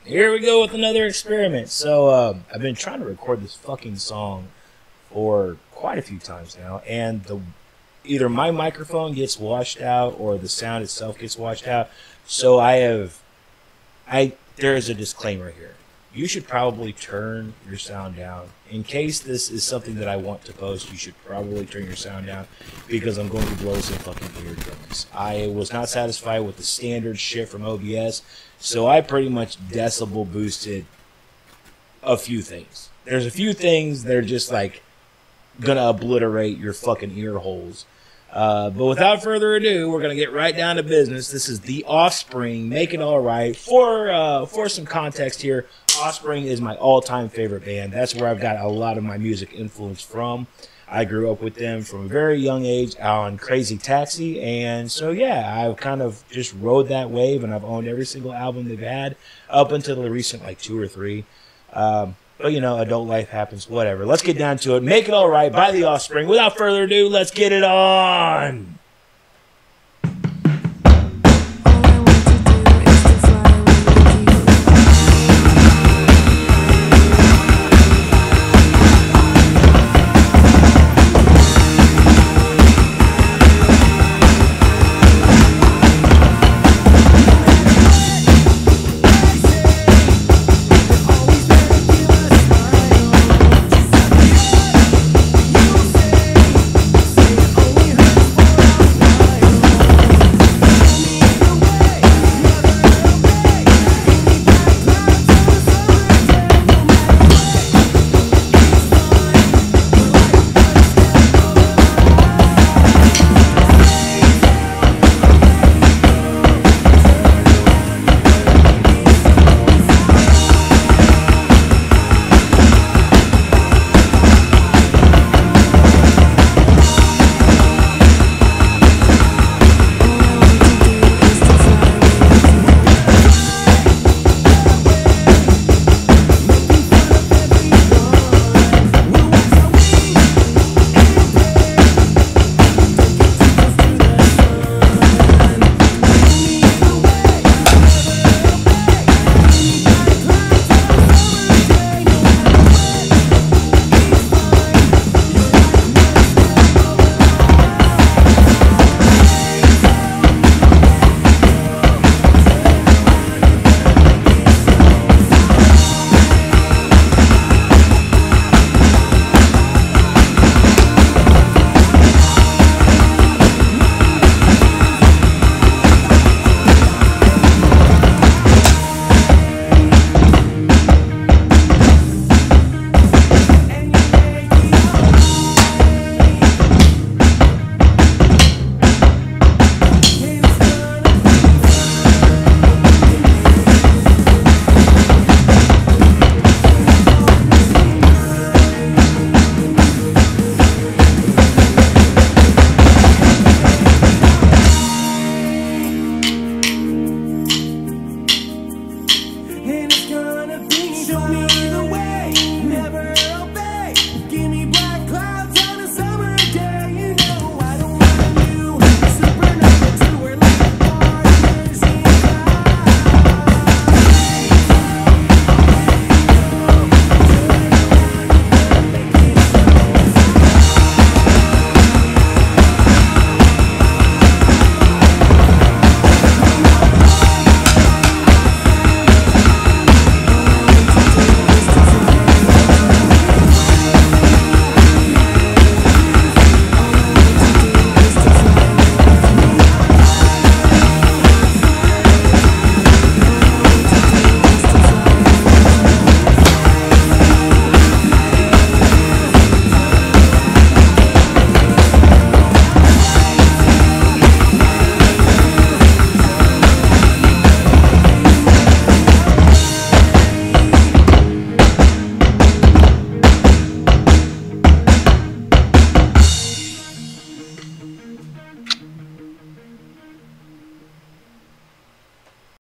Here we go with another experiment. So, I've been trying to record this fucking song for quite a few times now, and either my microphone gets washed out or the sound itself gets washed out. So there is a disclaimer here. You should probably turn your sound down. In case this is something that I want to post, you should probably turn your sound down because I'm going to blow some fucking eardrums. I was not satisfied with the standard shit from OBS, so I pretty much decibel boosted a few things. There's a few things that are just like gonna obliterate your fucking ear holes. But without further ado, we're gonna get right down to business. This is the Offspring, Make It Alright. For some context here, Offspring is my all-time favorite band. That's where I've got a lot of my music influence from. I grew up with them from a very young age on Crazy Taxi, and so yeah, I've kind of just rode that wave, and I've owned every single album they've had up until the recent like 2 or 3. But, you know, adult life happens, whatever. Let's get down to it. Make It Alright by The Offspring. Without further ado, let's get it on!